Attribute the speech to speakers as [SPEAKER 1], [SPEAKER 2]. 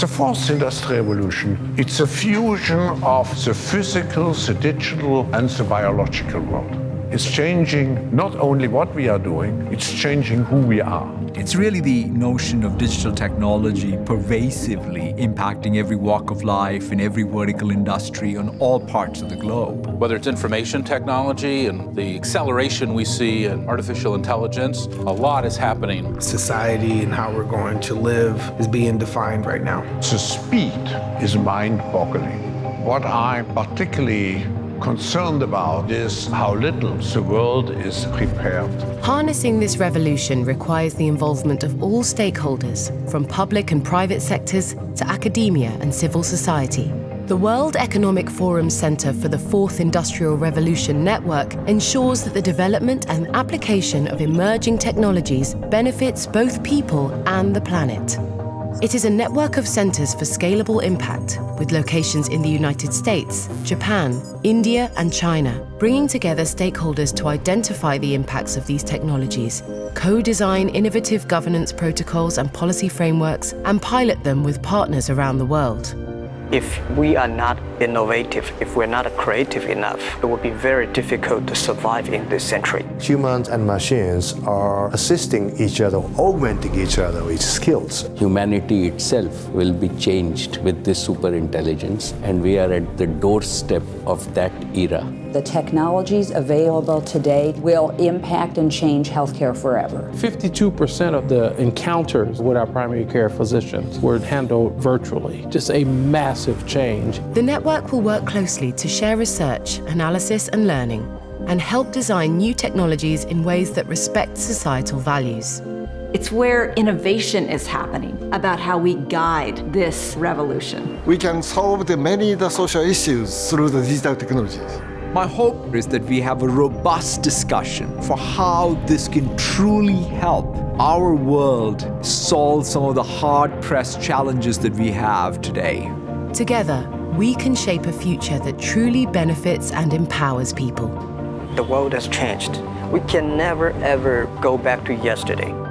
[SPEAKER 1] The fourth industrial revolution, it's a fusion of the physical, the digital, and the biological world. It's changing not only what we are doing, it's changing who we are.
[SPEAKER 2] It's really the notion of digital technology pervasively impacting every walk of life in every vertical industry on all parts of the globe.
[SPEAKER 3] Whether it's information technology and the acceleration we see in artificial intelligence, a lot is happening.
[SPEAKER 4] Society and how we're going to live is being defined right now.
[SPEAKER 1] The speed is mind-boggling. What I'm particularly concerned about is how little the world is prepared.
[SPEAKER 5] Harnessing this revolution requires the involvement of all stakeholders, from public and private sectors to academia and civil society. The World Economic Forum's Center for the Fourth Industrial Revolution Network ensures that the development and application of emerging technologies benefits both people and the planet. It is a network of centers for scalable impact, with locations in the United States, Japan, India, and China, bringing together stakeholders to identify the impacts of these technologies, co-design innovative governance protocols and policy frameworks, and pilot them with partners around the world.
[SPEAKER 6] If we are not innovative, if we're not creative enough, it will be very difficult to survive in this century.
[SPEAKER 7] Humans and machines are assisting each other, augmenting each other with skills.
[SPEAKER 8] Humanity itself will be changed with this superintelligence, and we are at the doorstep of that era.
[SPEAKER 9] The technologies available today will impact and change healthcare forever.
[SPEAKER 10] 52% of the encounters with our primary care physicians were handled virtually. Just a massive change.
[SPEAKER 5] The network will work closely to share research, analysis, and learning, and help design new technologies in ways that respect societal values.
[SPEAKER 11] It's where innovation is happening about how we guide this revolution.
[SPEAKER 12] We can solve many social issues through the digital technologies.
[SPEAKER 2] My hope is that we have a robust discussion for how this can truly help our world solve some of the hard-pressed challenges that we have today.
[SPEAKER 5] Together, we can shape a future that truly benefits and empowers people.
[SPEAKER 6] The world has changed. We can never, ever go back to yesterday.